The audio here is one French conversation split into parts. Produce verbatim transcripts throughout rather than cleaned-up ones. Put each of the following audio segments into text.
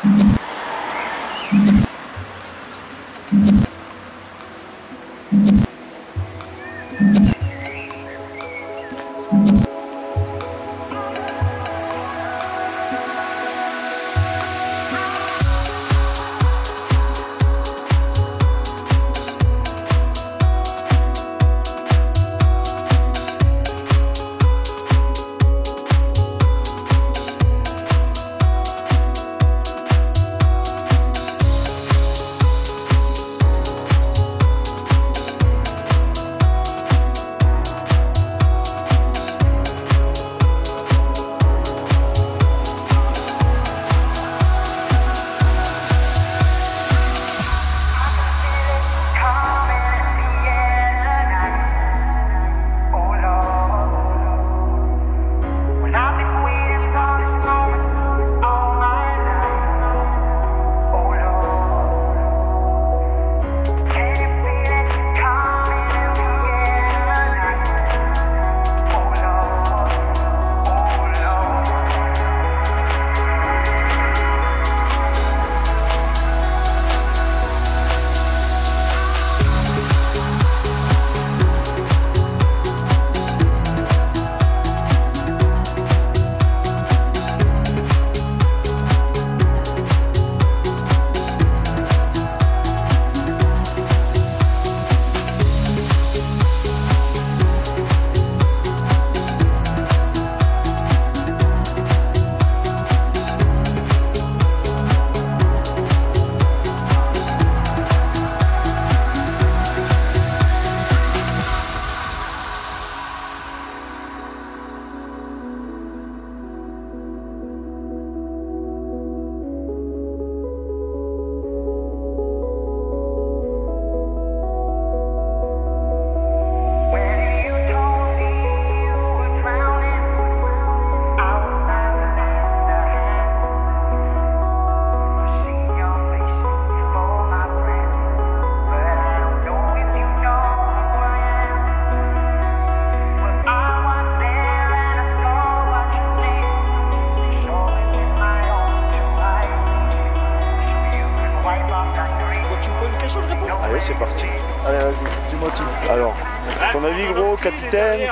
Allez, c'est parti. Allez, vas-y, dis-moi tout. Alors, ton avis, gros, capitaine,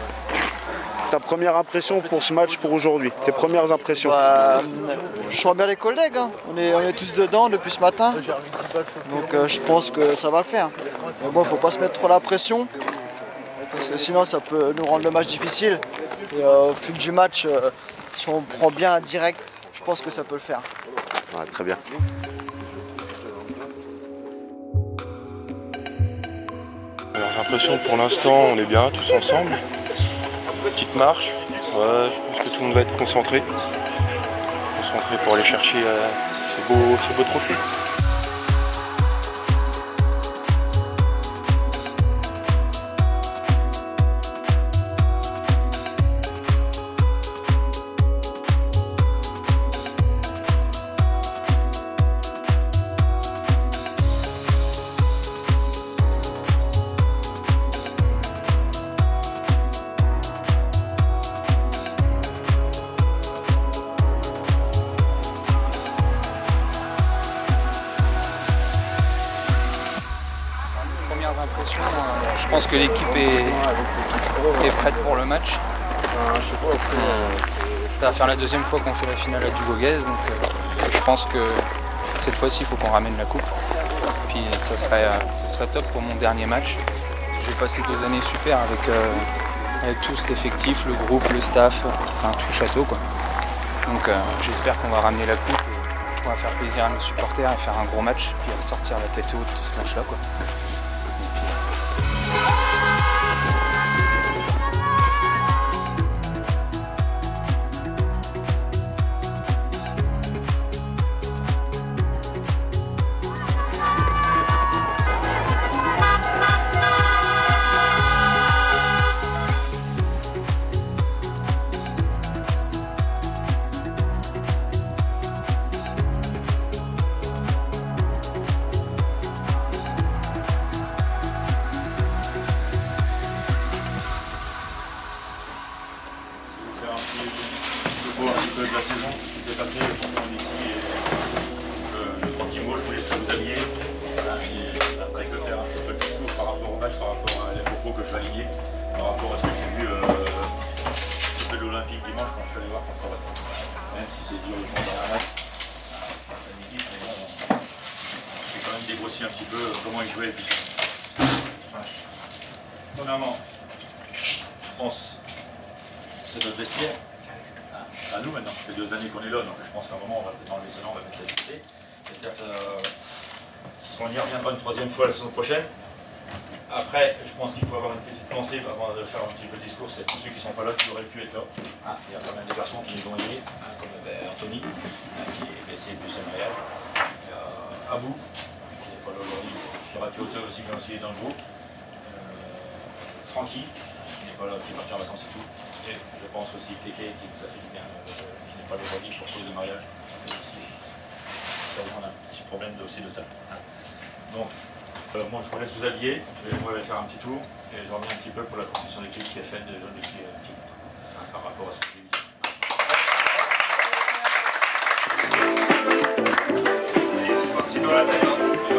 ta première impression pour ce match pour aujourd'hui, tes premières impressions? Bah, je sens bien les collègues, hein. on, est, on est tous dedans depuis ce matin, donc euh, je pense que ça va le faire. Mais bon, il ne faut pas se mettre trop la pression, parce que sinon ça peut nous rendre le match difficile. Et euh, au fil du match, euh, si on prend bien un direct, je pense que ça peut le faire. Ouais, très bien. Alors, j'ai l'impression que pour l'instant on est bien tous ensemble. Petite marche, ouais, je pense que tout le monde va être concentré. Concentré pour aller chercher euh, ce beau, ce beau trophée. Impressions, euh, je pense que l'équipe est, est prête pour le match. Euh, ça va faire la deuxième fois qu'on fait la finale à Duboguez, donc euh, je pense que cette fois-ci il faut qu'on ramène la coupe. Puis ça serait, euh, ça serait top pour mon dernier match. J'ai passé deux années super avec, euh, avec tout cet effectif, le groupe, le staff, enfin tout le château, quoi. Donc euh, j'espère qu'on va ramener la coupe et qu'on va faire plaisir à nos supporters et faire un gros match, puis sortir la tête haute de ce match-là, quoi. Un petit peu de la saison qui s'est passée ici et mots, je vous laisserai vous habiller. Et après, je vais faire un petit peu de discours par rapport au match, par rapport à les propos que je vais aligner, par rapport à ce que j'ai vu euh, de l'Olympique dimanche quand je suis allé voir contre Rennes. Même si c'est dur de prendre un match, ça me dit, mais bon, j'ai quand même dégrossi un petit peu comment ils jouaient. Et puis, voilà. Premièrement, je pense que c'est notre vestiaire. À nous maintenant, ça fait deux années qu'on est là, donc je pense qu'à un moment on va peut-être enlever cela, on va mettre la cité. C'est-à-dire qu'on y reviendra une troisième fois la saison prochaine. Après, je pense qu'il faut avoir une petite pensée avant de faire un petit peu de discours, c'est tous ceux qui ne sont pas là qui auraient pu être là. Ah, il y a quand même des garçons qui nous ont aidés, hein, comme ben, Anthony, hein, qui est blessé depuis son mariage. Il y a Abou, qui n'est pas là aujourd'hui, qui aura pu auteur aussi, mais aussi dans le groupe. Euh, Francky, qui n'est pas là, qui est parti en vacances et tout. Et je pense aussi Kéké, qui nous a fait du bien, euh, qui n'est pas là aujourd'hui pour cause de mariage. Et aussi, on a un petit problème de, aussi de table. Hein. Donc, euh, moi je vous laisse vous habiller, je vais, moi, je vais faire un petit tour et je reviens un petit peu pour la compétition d'équipe qui est faite déjà depuis un petit bout hein, par rapport à ce que j'ai dit. Allez, c'est parti dans la tête.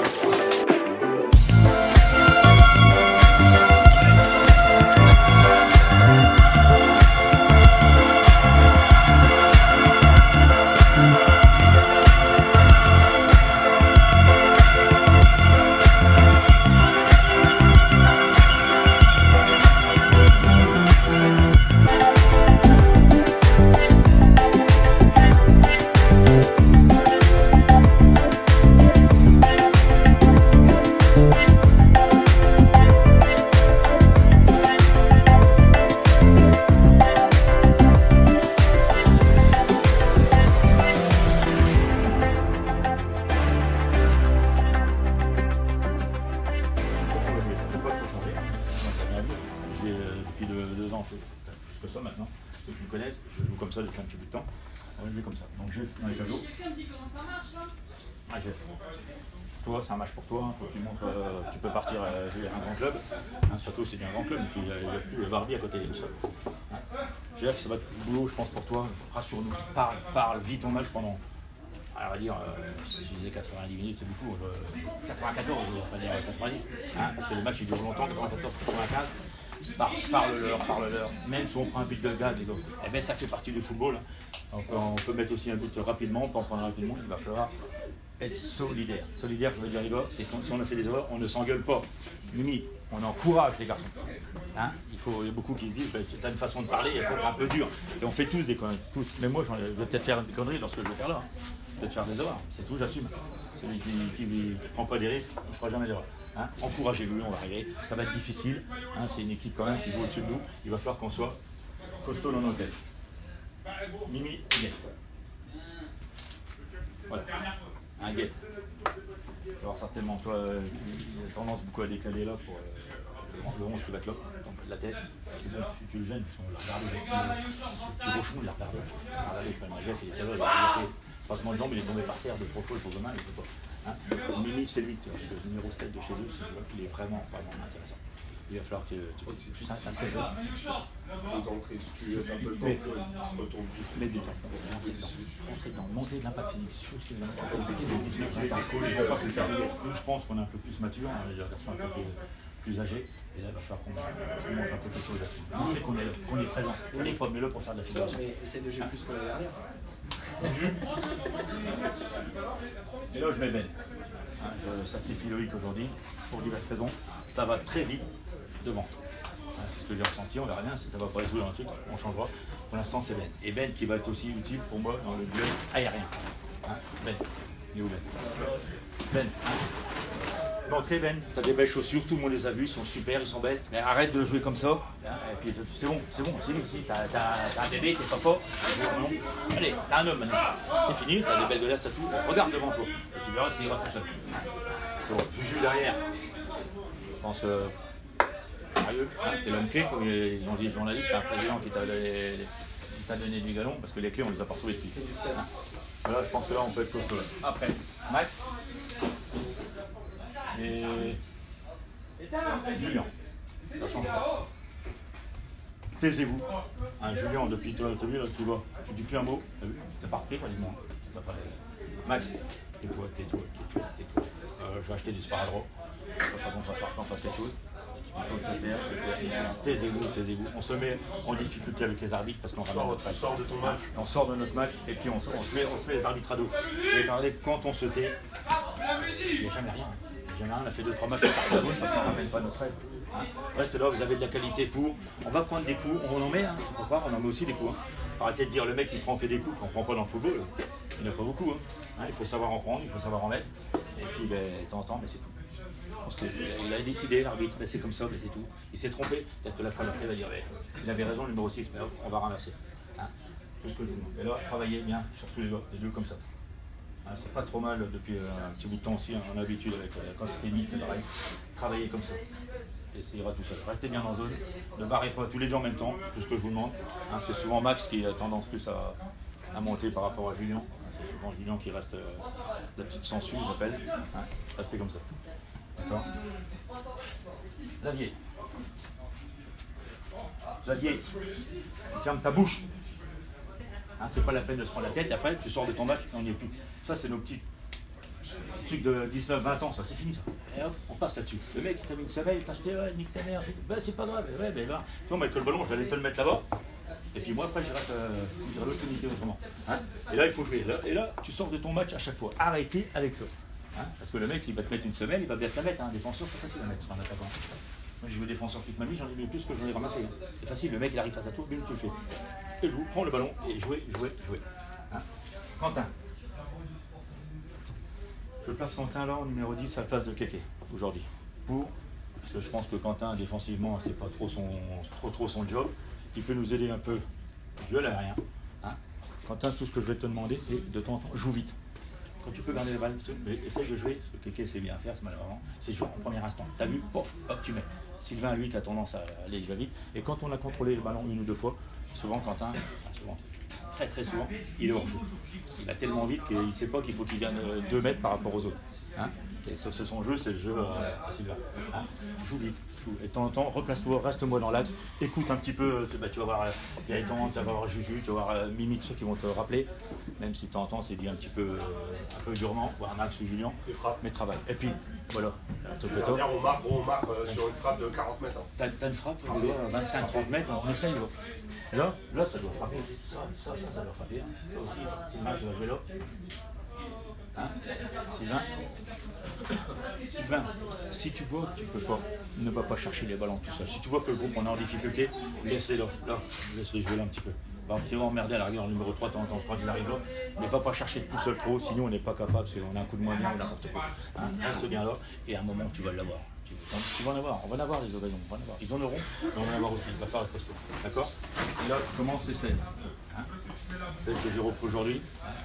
Depuis un petit bout de temps, je vais comme ça. Donc je dans les cadeaux. Ah, Jeff. Toi, c'est un match pour toi, hein. Faut que tu montres euh, tu peux partir euh, jouer à un grand club. Hein, surtout c'est un grand club, mais il n'y a, a plus le Barbie à côté de ça. Hein. Jeff, ça va être du boulot, je pense, pour toi. Rassure-nous, parle, parle, vis ton match pendant. Alors, on va dire, euh, si je disais quatre-vingt-dix minutes, c'est beaucoup. Euh, quatre-vingt-quatorze, on va dire quatre-vingt-dix. Hein, parce que le match il dure longtemps, quatre-vingt-quatorze quatre-vingt-quinze. Par, parle-leur, parle-leur, même si on prend un but de gars, eh ben ça fait partie du football. Hein. On, peut, on peut mettre aussi un but rapidement, on peut en prendre rapidement, il va falloir être solidaire. Solidaire, je veux dire les gars, c'est quand si on a fait des erreurs, on ne s'engueule pas. Limite, on encourage les garçons. Hein, il, faut, il y a beaucoup qui se disent, ben, tu as une façon de parler, il faut être un peu dur. Et on fait tous des conneries, tous. Mais moi, je vais peut-être faire des conneries lorsque je vais faire là. Hein. Peut-être faire des erreurs, c'est tout, j'assume. Celui qui ne prend pas des risques, il ne fera jamais d'erreur. Hein, encouragez-le, on va arriver, ça va être difficile, hein, c'est une équipe quand même qui joue au-dessus de nous, il va falloir qu'on soit costaud dans nos têtes. Mimi et Guette. Voilà, un Guette. Alors certainement, toi, euh, il a tendance beaucoup à décaler là pour euh, le onze qui va être là, donc la tête, c'est bon, tu, tu le gênes, on l'a regardé, le petit Rochemont, il l'a regardé, il l'a regardé, Jeff, il était là, il a fait passement de jambes, il est tombé par terre de profil pour demain, il ne peut pas. Hein, Mimi c'est lui, le numéro sept de chez eux, il est vraiment, vraiment intéressant. Il va falloir que tu... tu, tu, tu c'est un très jeune. D'entrée, si tu laisses un peu le temps, il se retourne vite. Mets du temps. Entrer dans monter de l'impact physique sur ce qu'il vient de faire. Les dix-neuf ans, ils ne vont pas se le faire. Nous, je pense qu'on est un peu plus mature, les garçons un peu plus, plus âgés. Et là, il va falloir qu'on montre un peu quelque chose là-dessus. Montrer qu'on est là, qu'on est présent. On n'est pas mais là pour faire de la figuration. Essaye de jouer plus que l'année dernière. Et là, je mets Ben. Hein, je sacrifie Loïc aujourd'hui, pour diverses raisons. Ça va très vite devant. Hein, c'est ce que j'ai ressenti, on verra bien. Si ça va pas être tout dans le truc, on changera. Pour l'instant, c'est Ben. Et Ben qui va être aussi utile pour moi dans le duel aérien. Hein, Ben. Il est où Ben Ben. L'entrée, Ben, t'as des belles chaussures, tout le monde les a vues, ils sont super, ils sont belles. Mais arrête de jouer comme ça. Hein, et puis c'est bon, c'est bon, c'est lui. T'as un bébé, t'es sympa. Allez, t'as un homme maintenant. C'est fini, t'as des belles glaces, t'as tout. Regarde devant toi. Et tu verras que ça ira tout seul. Bon, Juju derrière. Je pense que. Sérieux, hein, t'es l'homme clé, comme ils ont dit les journalistes, t'as un président qui t'a donné, donné du galon, parce que les clés on les a pas retrouvées depuis. Hein. Voilà, je pense que là on peut être costaud. Après, Max. Et Julien, ça change pas. Taisez-vous. Hein, Julien, depuis toi, tu as vu là, tu vois, tu dis plus un mot, t'as vu, t'es pas repris pratiquement. Bah, bah, Max, tais-toi, tais-toi, tais-toi, tais-toi. Euh, je vais acheter du sparadrap. Il faut qu'on fasse, qu'on fasse quelque chose. Il faut que tu te taires, taisez-vous, taisez-vous. On se met en difficulté avec les arbitres parce qu'on ramène notre match. Tu sors de ton match. On sort de notre match et puis on se, on se, met, on se met les arbitres à dos. Et regardez, quand on se tait, il n'y a jamais rien. Il n'y a jamais rien. On a fait deux trois matchs par la parce qu'on ne ramène pas notre rêve. Hein. Reste là, vous avez de la qualité pour. On va prendre des coups, on en met, hein, faut pas croire, on en met aussi des coups. Hein. Arrêtez de dire le mec il prend que des coups, qu'on ne prend pas dans le football. Il n'y en a pas beaucoup. Hein. Hein, il faut savoir en prendre, il faut savoir en mettre. Et puis, ben, de temps en temps, mais c'est tout. Parce qu'il a décidé, l'arbitre, mais c'est comme ça, mais c'est tout. Il s'est trompé. Peut-être que la fois d'après, il va dire ouais, il avait raison, le numéro six, mais hop, on va ramasser. Hein. Tout ce que je vous demande. Et là, travaillez bien sur tous les deux, les deux comme ça. Hein, c'est pas trop mal depuis euh, un petit bout de temps aussi, hein, on a l'habitude avec euh, quand c'était mixte, pareil. Travaillez comme ça. Et ça ira tout seul. Restez bien en zone. Ne barrez pas tous les deux en même temps, tout ce que je vous demande. Hein, c'est souvent Max qui a tendance plus à, à monter par rapport à Julien. C'est souvent Julien qui reste euh, la petite sangsue, j'appelle. Hein, restez comme ça. D'accord. Xavier. Xavier, ferme ta bouche. Hein, c'est pas la peine de se prendre la tête, après tu sors de ton match et on n'y est plus. Ça c'est nos petits trucs de dix-neuf vingt ans, ça c'est fini ça. Et hop, on passe là-dessus. Le mec il t'a mis une semelle, il t'a acheté, ouais, nique ta mère, ben, c'est pas grave, ouais, ben là, toi Michael le ballon, j'allais te le mettre là-bas. Et puis moi après j'irai euh, l'autre unité autrement. Hein, et là il faut jouer. Là, et là tu sors de ton match à chaque fois. Arrêtez avec ça. Hein, parce que le mec il va te mettre une semelle, il va bien te la mettre. Hein. Un défenseur c'est facile à mettre sur un attaquant. Moi j'ai joué défenseur toute ma vie, j'en ai mis plus que j'en ai ramassé. Hein. C'est facile, le mec il arrive face à toi, bim, tu le fais. Et joue, prends le ballon et jouez, jouez, jouez. Hein. Quentin. Je place Quentin là en numéro dix à la place de Kéké aujourd'hui. Pour, parce que je pense que Quentin défensivement c'est pas trop son, trop, trop son job. Il peut nous aider un peu, duel aérien. Hein. Quentin, tout ce que je vais te demander c'est de temps en temps, joue vite. Quand tu peux garder la balle, mais essaye de jouer, ce que Kéké sait bien faire, c'est malheureusement, c'est jouer en premier instant. T'as vu, hop, hop, tu mets. Sylvain, lui, qui a tendance à aller déjà vite. Et quand on a contrôlé le ballon une ou deux fois, souvent Quentin, enfin, souvent, très très souvent, il est hors jeu. Il va tellement vite qu'il ne sait pas qu'il faut qu'il gagne deux mètres par rapport aux autres. Hein, c'est son jeu, c'est le jeu euh, Sylvain. Hein, joue vite, joue. Et de temps en temps, replace-toi, reste-moi dans l'axe, écoute un petit peu, bah, tu vas voir Gaëtan, tu vas voir Juju, tu vas voir euh, Mimi, ceux qui vont te rappeler, même si de temps en temps c'est dit un petit peu, euh, un peu durement, voir Max ou Julien, mais travaille. Et puis, voilà. Dernière, on marque, on marque euh, sur une frappe de quarante mètres. Hein. T'as une frappe, vingt-cinq trente mètres, on essaye. Là, là, ça doit frapper. Ça, ça, ça, ça doit frapper. Hein. Là aussi, Sylvain, tu vas jouer là. Hein, Sylvain, Sylvain, si tu vois que tu peux pas, ne va pas chercher les ballons tout seul. Si tu vois que le groupe on est en difficulté, laisse-les là, là, laisse-les jouer là un petit peu. Va un petit peu emmerder à la rigueur, le numéro trois, t'entends quand il arrive là, mais va pas chercher tout seul trop, sinon on n'est pas capable, parce qu'on a un coup de moyen ou n'importe quoi. Hein, reste bien là, et à un moment tu vas l'avoir. Tu, tu vas en avoir, on va en avoir les occasions, on va en avoir. Ils en auront, mais on va en avoir aussi, il va falloir être costaud. D'accord? Et là, tu commences, c'est celle. Hein, celle que j'ai repris aujourd'hui.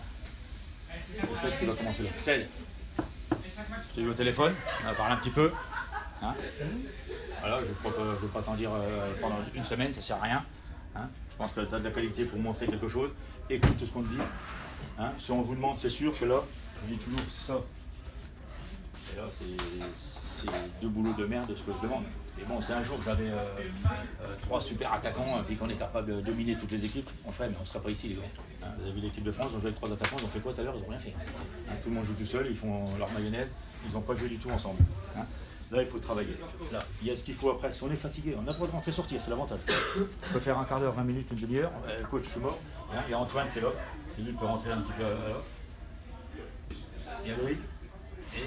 C'est celle qui va commencer là. Celle. J'ai eu au téléphone, on va parler un petit peu. Hein, voilà, je ne vais pas t'en dire euh, pendant une semaine, ça ne sert à rien. Hein, je pense que tu as de la qualité pour montrer quelque chose. Écoute ce qu'on te dit. Hein, si on vous demande, c'est sûr que là, je dis toujours ça. Et là, c'est deux boulots de merde de ce que je demande. Et bon, c'est un jour que j'avais euh, euh, trois super attaquants et qu'on est capable de dominer toutes les équipes, on ferait, mais on ne serait pas ici les gars. Hein, vous avez vu l'équipe de France, on jouait avec trois attaquants, ils ont fait quoi tout à l'heure? Ils n'ont rien fait. Hein, tout le monde joue tout seul, ils font leur mayonnaise, ils n'ont pas joué du tout ensemble. Hein. Là, il faut travailler. Là, il y a ce qu'il faut après. Si on est fatigué, on n'a pas le droit de rentrer sortir, c'est l'avantage. On peut faire un quart d'heure, vingt minutes, une demi-heure. Euh, le coach, je suis mort. Hein, il y a Antoine qui est là. Lui, il peut rentrer un petit peu là. Il y a Loïc et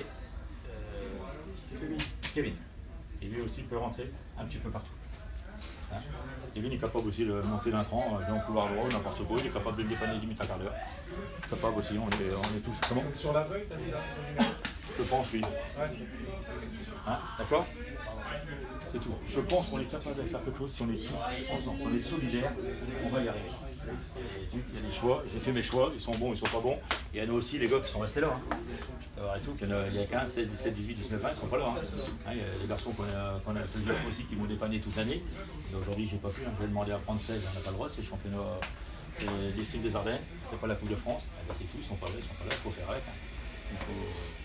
euh, Kevin. Et lui aussi peut rentrer un petit peu partout. Hein. Kevin est capable aussi de monter d'un cran, jouer en couloir droit, n'importe quoi, il est capable de le dépanner limite à quart d'heure. Capable aussi, on est, on est tous. Comment? Sur la feuille, t'as dit là? Je pense, oui. Hein, d'accord? C'est tout. Je pense qu'on est capable de faire quelque chose si on est tous ensemble, on est solidaires, on va y arriver. Il y a des choix, j'ai fait mes choix, ils sont bons, ils sont pas bons. Il y en a aussi les gars qui sont restés là. Hein. Et tout, il y, a, il y a quinze, seize, dix-sept, dix-huit, dix-neuf ans, ils sont pas là. Hein. Hein, il y a des garçons qu'on a, qu'on a plusieurs aussi qui m'ont dépanné toute l'année. Aujourd'hui, j'ai pas pu, hein. Je vais demander à prendre seize, on n'a pas le droit, c'est le championnat euh, district des Ardennes, c'est pas la Coupe de France. Eh ben, c'est tout, ils sont pas là, ils sont pas là, il faut faire avec. Hein. Il, faut,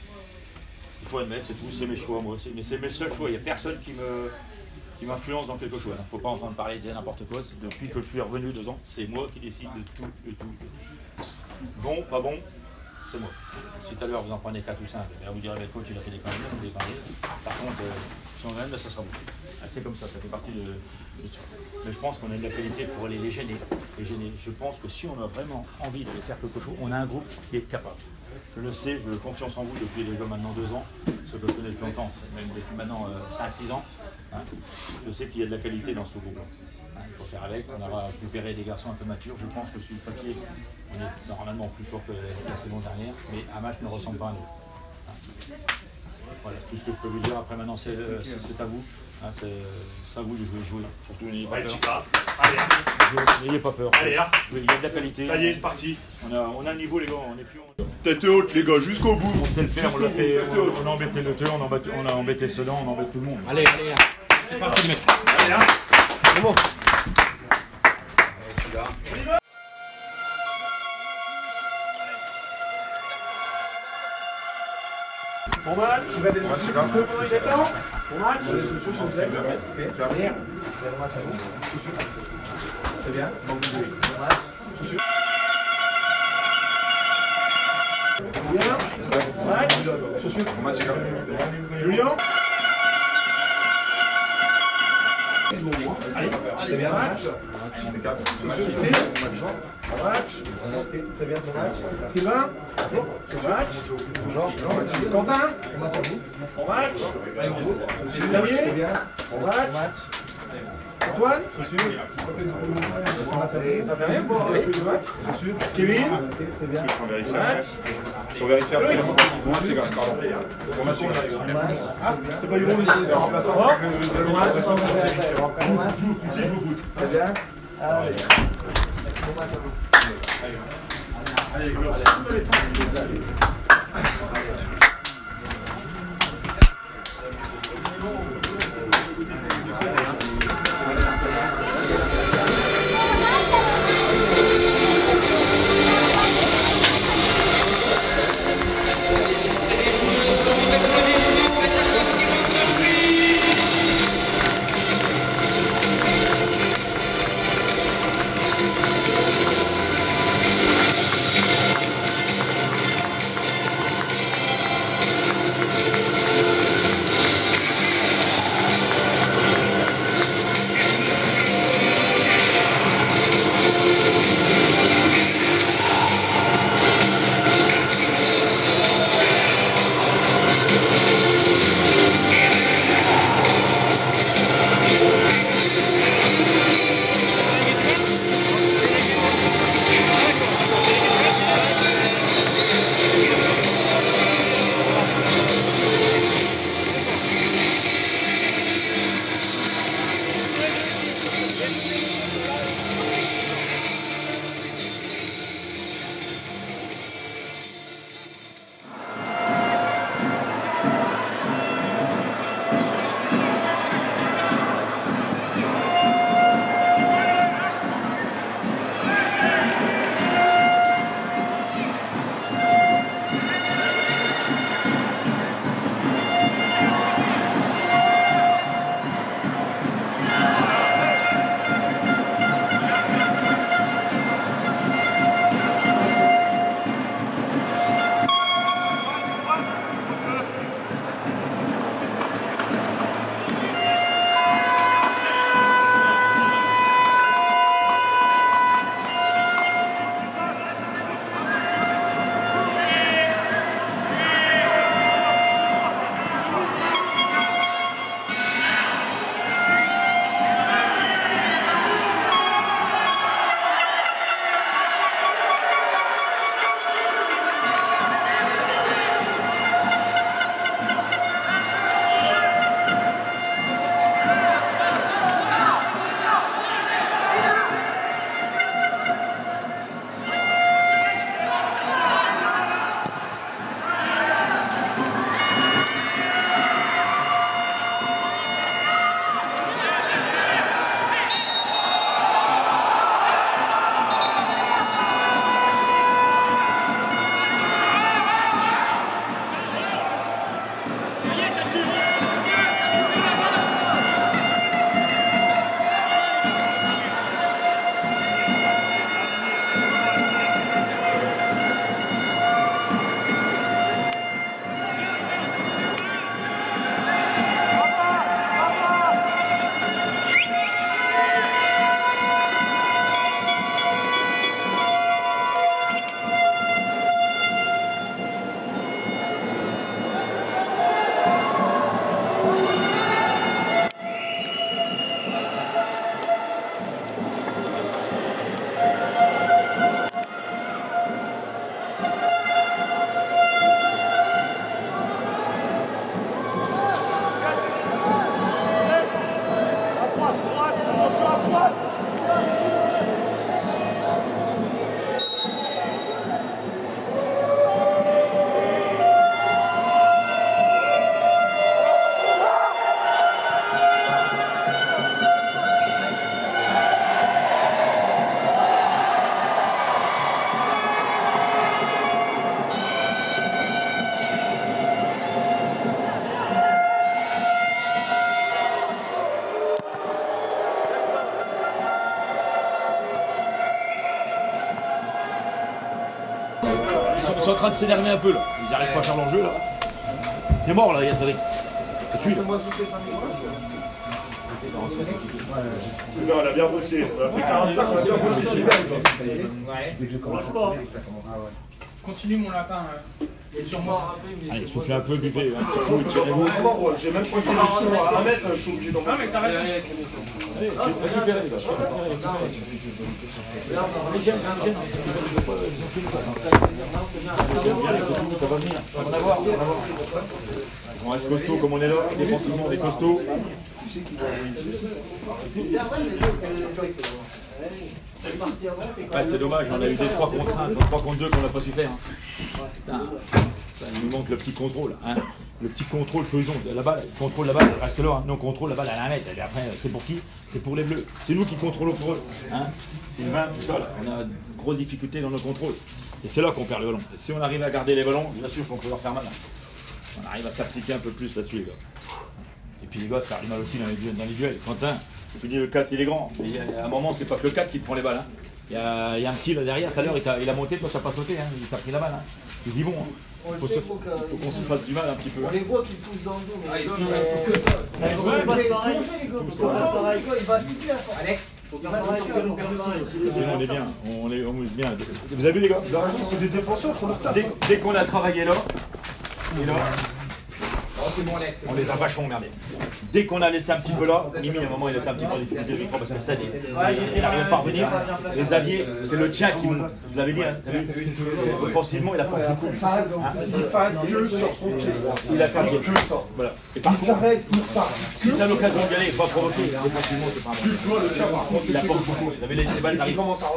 il faut admettre, c'est tout, c'est mes choix moi aussi. Mais c'est mes seuls choix, il n'y a personne qui me. qui m'influence dans quelque chose. Il ne faut pas entendre parler de n'importe quoi. Depuis que je suis revenu deux ans, c'est moi qui décide de tout, de tout, de tout. Bon, pas bon, c'est moi. Si tout à l'heure vous en prenez quatre ou cinq, vous direz le coach il a fait des conneries, des conneries. Par contre, euh, si on gagne, ça sera bon. C'est comme ça, ça fait partie de, de tout. Mais je pense qu'on a de la qualité pour aller les gêner. les gêner. Je pense que si on a vraiment envie de faire quelque chose, on a un groupe qui est capable. Je le sais, je veux confiance en vous depuis déjà maintenant deux ans, ceux que je connais depuis longtemps, même depuis maintenant euh, cinq six ans. Hein. Je sais qu'il y a de la qualité dans ce groupe. Hein, il faut faire avec, on aura récupéré des garçons un peu matures. Je pense que sur le papier, on est normalement plus fort que la saison dernière, mais un match ne ressemble pas à nous. Hein. Voilà, tout ce que je peux vous dire. Après maintenant, c'est euh, à vous. Hein, c'est à vous de jouer. jouer. Surtout, n'ayez pas peur. N'ayez pas peur. Allez, là. Il y a de la qualité. Ça y est, c'est parti. On a, on a un niveau, les gars. On est plus. On... Tête haute, les gars, jusqu'au bout. On sait le faire. On l'a fait. On, on a embêté le on a embêté, on a embêté Sedan, on embête tout le monde. Allez, allez. C'est parti, mec. Allez, là. C'est bon. Bon match, je vais aller sur le feu pendant les temps. Bon match. Derrière. C'est bien. Bon match. Bien. Bon match. Bon match. Julien. Allez, allez, bien match. Bon match. Très bien, bon match. Sylvain. Bon match. Quentin. Bon match à vous. Bon match. Xavier. Bon match. Antoine. Ça fait rien pour le match. Kevin. Très bien. Bon match. Il faut vérifier après. Bon match, les gars. Pardon. Bon match, les gars. Ah, c'est pas Yvon, c'est remplaçant. Bon match. Tu sais jouer au foot. Très bien. Allez. Bon match à vous. Allez, allez. Ils sont en train de s'énerver un peu là. Ils n'arrivent pas à faire leur jeu là. T'es mort là, Yassari. C'est lui là. Non, elle a bien bossé. On a pris quarante-cinq, on a bien bossé. Continue mon lapin. Et sur moi. Allez, soufflez un peu, buvez. J'ai même pas été chaud à un mètre, je suis obligé d'en mettre. Non mais t'arrêtes. Allez, récupérez les gars. Ça va venir. Ça va en avoir. On reste costaud comme on est là. Défensivement, on est costaud. Ouais, c'est dommage, on a eu des trois contre un, trois contre deux qu'on n'a pas su faire. Putain, ça, il nous manque le petit contrôle. Hein. Le petit contrôle qu'ils ont. La balle, ils contrôlent la balle, elle reste là. Hein. Nous on contrôle la balle à la mètre. Et après, c'est pour qui? C'est pour les bleus. C'est nous qui contrôlons pour eux. Hein. C'est vingt, tout ça. Là. On a de grosses difficultés dans nos contrôles. Et c'est là qu'on perd le ballon. Et si on arrive à garder les ballons, bien sûr qu'on peut leur faire mal. Hein. On arrive à s'appliquer un peu plus là-dessus, les gars. Et puis les gars, ça arrive mal aussi dans les duels. Dans les duels. Quentin, tu dis le quatre il est grand, mais il y a un moment c'est pas que le quatre qui te prend les balles. Hein. Il, y a, il y a un petit là derrière, tout à l'heure il, il a monté, toi ça n'a pas sauté, hein. Il t'a pris la balle. Hein. Il dit bon, hein. il faut, se, faut qu'on se fasse du mal un petit peu. On les voit qui poussent dans le dos. Ah, il faut que ça. Il va super. Alex, on est bien, on est, on est bien. Vous avez vu les gars? C'est des défenseurs, faut leur taper. Dès, dès qu'on a travaillé là, et là, on les a vachement emmerdés. Dès qu'on a laissé un petit peu là, Mimi à un moment il était un petit peu en difficulté de victoire parce que ça dit, il n'arrive pas à revenir. Les Xavier, c'est le tien qui nous, je l'avais dit, hein, t'as vu, offensivement il a pas beaucoup. Hein. Il a fait que ça. Voilà. Et par contre, si tu as l'occasion d'y aller, il faut pas provoquer. Défensivement c'est pas un bon. Il a pas beaucoup. Il avait les balles d'arrivée.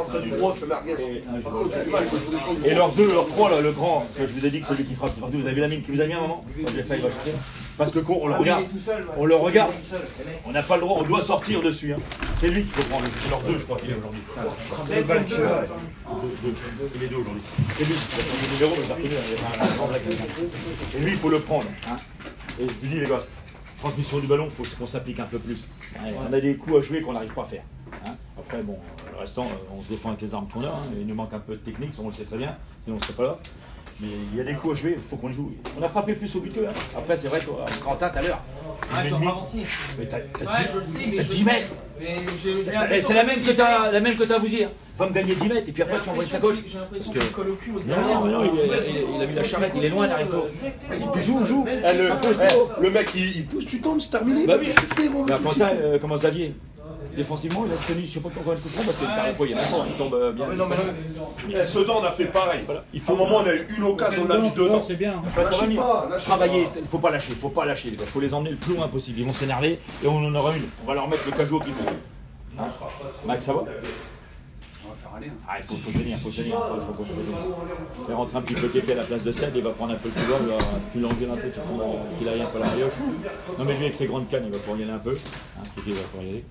Et leurs deux, leurs trois, là, le grand, que je vous ai dit que celui qui frappe partout, vous avez vu la mine qui vous a mis un moment? Je l'ai fait, il va chercher. Parce que quand on le regarde, on le regarde, on n'a pas le droit, on doit sortir dessus. Hein. C'est lui qu'il faut prendre, c'est leurs deux je crois qu'il est aujourd'hui. Il est deux aujourd'hui. C'est lui, il a pris le numéro, mais il a retenu, il y a un grand blague. Et lui il faut le prendre. Hein. Et je vous dis les gars, transmission du ballon, il faut qu'on s'applique un peu plus. On a des coups à jouer qu'on n'arrive pas à faire. Hein. Après bon, le restant, on se défend avec les armes qu'on a, hein. Il nous manque un peu de technique, on le sait très bien, sinon on ne serait pas là. Mais il y a des coups à jouer, il faut qu'on le joue. On a frappé plus au but que là. Après, c'est vrai que Quentin, tout à l'heure. Ah, je dois avancer. Mais t'as ouais, dix mètres. C'est la même que t'as la même que t'as à vous dire. Va me gagner dix mètres et puis après tu envoies sa gauche. J'ai l'impression qu'il colle au cul. Non, non, non, il, il, il a mis la charrette, il est loin derrière toi. Il joue, joue. Eh, le, eh, le mec il, il pousse, tu tombes, c'est terminé. Bah oui, c'est fait. Quentin, euh, comment Xavier? Défensivement, il a tenu, je sais pas pourquoi il coup parce que la fois il y a longtemps, il tombe bien. Mais non, mais non. Sedan, on a fait pareil. Voilà. Il faut un moment, on a eu une occasion, on l'a mis dedans. C'est bien. Travailler, il ne faut pas lâcher, il ne faut pas lâcher, les gars. Il faut les emmener le plus loin possible. Ils vont s'énerver et on en aura une. On va leur mettre le cajou qu'ils vont. Hein Max, ça va? On va faire aller. Ah, il faut, faut tenir, il faut tenir. Il faut, faut, faut, faut rentrer un petit peu Kéké à la place de Seb, il va prendre un peu le couloir, il va plus l'enlever un peu, qu'il aille un peu à la rioche. Non, mais lui, avec ses grandes cannes, il va pouvoir y aller un peu. Hein, Kéké va pouvoir y aller.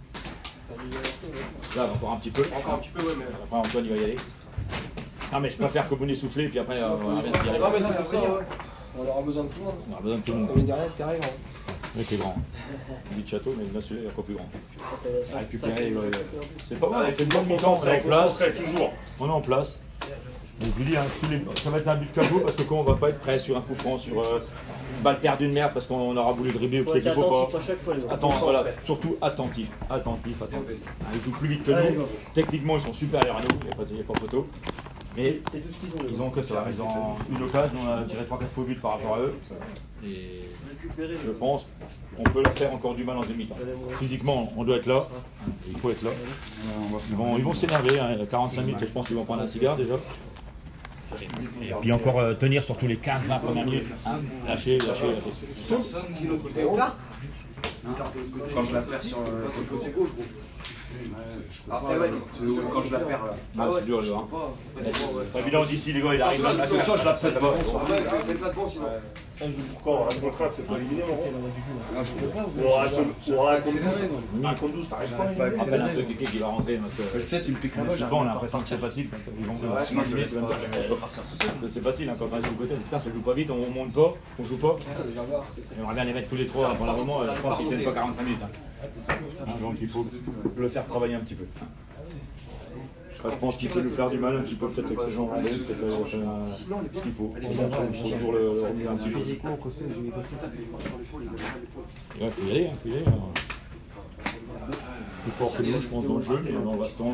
Là, encore un petit peu. Encore un petit peu, ouais, mais. Après, Antoine, il va y aller. Non, mais je préfère que vous n'ayez soufflé, puis après, on va bien se tirer. Non, mais c'est pour ça, ouais. On aura besoin de tout le monde. On aura besoin de tout le monde. Comme une dernière, t'es arrivé. Le mec est grand. Il dit de château, mais là, celui-là, il est encore plus grand. À récupérer, ouais, c'est pas mal. On fait une bonne mi-temps, on est en place. On est en place. Donc, je vous dis, hein, tous les... ça va être un but cabot parce que quand on va pas être prêt sur un coup franc, sur euh, une balle perdue de merde parce qu'on aura voulu dribbler ou que c'est qu'il faut pas. Attends, voilà, surtout attentif, attentif, attentif. Hein, ils jouent plus vite que nous. Techniquement, ils sont supérieurs à nous, il n'y a, a pas photo. Mais ils ont que ça, ils ont une occasion, on a tiré trois quatre faux buts par rapport à eux. Et je pense qu'on peut leur faire encore du mal en demi-temps. Physiquement, on doit être là, il faut être là. Ils vont, ils vont s'énerver, hein. quarante-cinq minutes, je pense qu'ils vont prendre un cigare déjà. Et puis encore euh, tenir sur tous les quinze vingt premières minutes. Hein. Lâcher, lâcher, lâcher. Quand je la perds sur le côté gauche, après, ouais, quand je la perds là. Ah ouais, c'est dur, là. C'est pas évident d'ici, les gars, il arrive là. Ce soir, je la perds pas. Faites pas de bon sinon. Un jour quand un contrat, c'est pas éliminé, mon Non, je peux pas. On aura un contre douze. Un contre douze, ça arrive pas. Après, un truc qui va rentrer. Le sept, il me pique la balle. Bon, on a l'impression que c'est facile. Ils vont s'imaginer, tu vas me dire. C'est facile quand on est du côté. Putain, ça joue pas vite, on monte pas, on joue pas. On aimerait bien les mettre tous les trois pour le moment. Je pense qu'ils tiennent pas quarante-cinq minutes. Donc il faut le faire travailler un petit peu. Enfin, je pense qu'il peut nous faire du mal un petit peu peut-être avec ces gens rendés, peut-être euh, ce qu'il faut. Il faut toujours le remuer un petit peu. Il faut y aller, il faut y aller. Plus fort que nous, je pense, dans le jeu, mais dans le restant,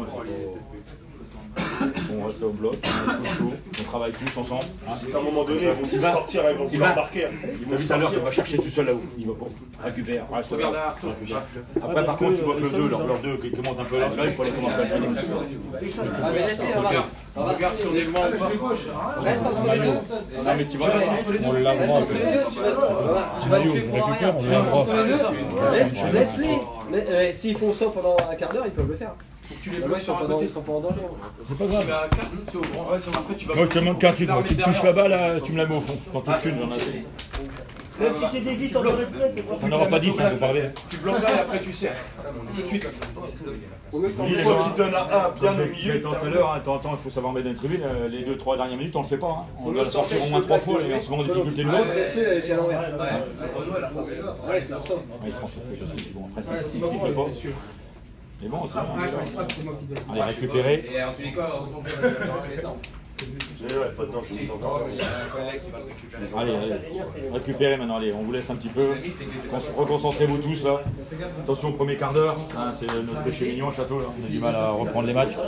on reste au bloc, on travaille tous ensemble. Hein. À un moment donné, ils vont sortir, ils vont se embarquer. Ils vont tout à l'heure, il va chercher tout seul là-haut. Il va pas récupérer. Reste là. Après, par contre, tu vois que le deux, leurs deux qui commencent un peu là, il faut aller commencer à gêner. Ah, mais laissez, regarde. Regarde si on est loin ou pas. Reste entre les deux. Non, mais tu vois, on l'a Reste entre les deux. Tu vas tuer pour rien. Reste entre les deux. Laisse-les. S'ils font ça pendant un quart d'heure, ils peuvent le faire. Tu les bloques sur un côté, ils sont pas en danger. C'est pas grave. Moi je te demande qu'un truc, tu touches la balle, tu me la mets au fond. T'en touches qu'une, j'en ai assez. Même si tu dévies sans le respect, c'est pas on n'aura pas dit ça, faut parler. Tu bloques là et après tu serres. Tout de suite. Une fois qu'il donne à un bien au milieu. Tout à l'heure, de temps en temps, il faut savoir mettre dans les tribunes. Les deux trois dernières minutes, on le fait pas. On doit le sortir au moins trois fois, et en souvent en difficulté de l'autre. Laisse-le, elle est bien à l'envers. Ouais, c'est pour ça. Je pense qu'il faut aussi. Bon, après, c'est ce qu'il ne fait pas. Mais bon, c'est bon. Allez, récupérer. Et en tous les cas, heureusement que c'est les dents. Pas dedans, je vous encore. Allez, allez, récupérez maintenant, allez, on vous laisse un petit peu. Reconcentrez-vous tous là. Attention au premier quart d'heure, hein, c'est notre péché mignon au château, là. On a du mal à reprendre les matchs.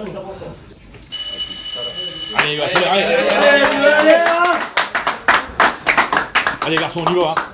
Allez, allez, allez, allez, allez garçons, on y va. Hein.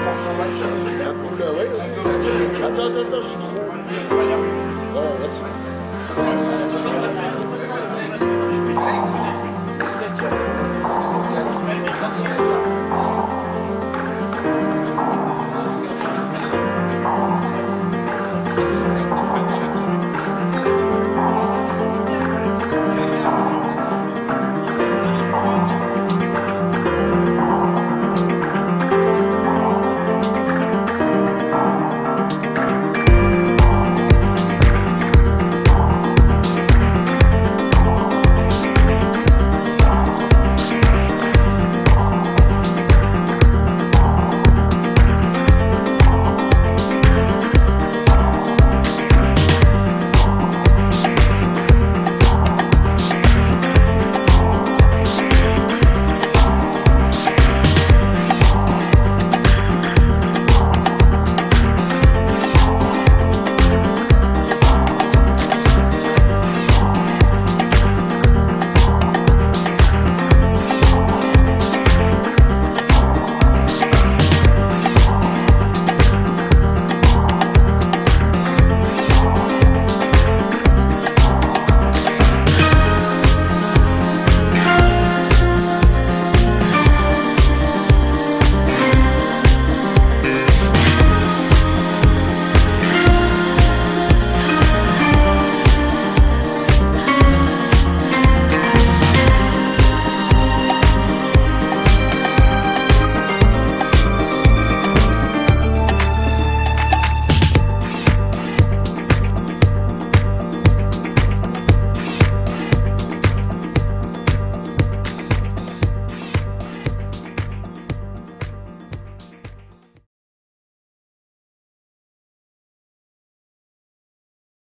Attends, attends, attends, je suis trop... Voilà, là,